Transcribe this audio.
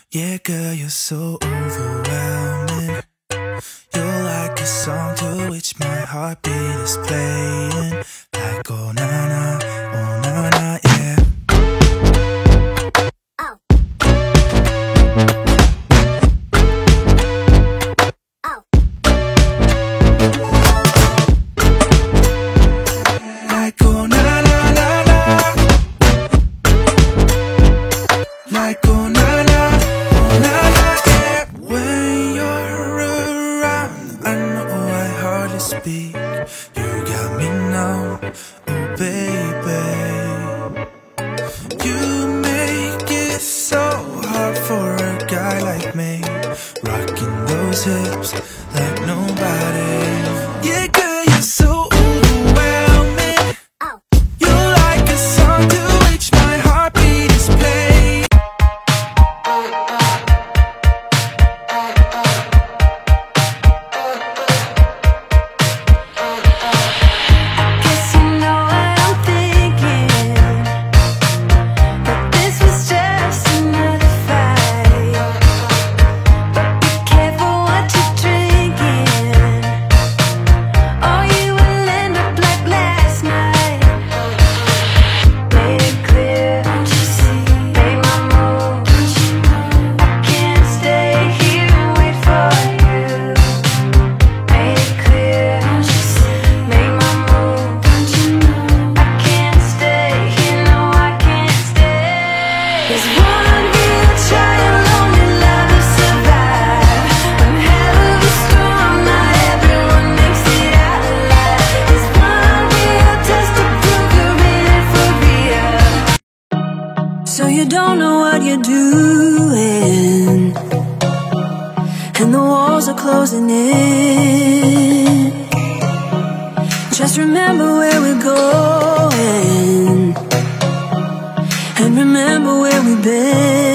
Yeah, girl, you're so overwhelming. You're like a song to which my heartbeat is playing. Like, oh na na, yeah. Oh. Oh. Like, oh na na na na. Like, oh na na, oh na na, yeah. When you're around, I know I hardly speak. You got me now, oh baby. You make it so hard for a guy like me, rocking those hips like nobody. Yeah, girl, you're so overwhelming. Oh. You're like a song to which my heartbeat is playing. Guess you know what I'm thinking, that this was just another fight. But be careful what you're drinking, or you will end up like last night. Made it clear, don't you see? Made my move, don't you know? I can't stay here and wait for you. Made it clear, don't you see? Made my move, don't you know? I can't stay here, no, I can't stay. There's one real try alone in love to survive. One hell of a storm, not everyone makes it out alive. There's one real test to prove you're in it for real. So you don't know what you're doing, and the walls are closing in. Just remember where we're going, and remember where we've been.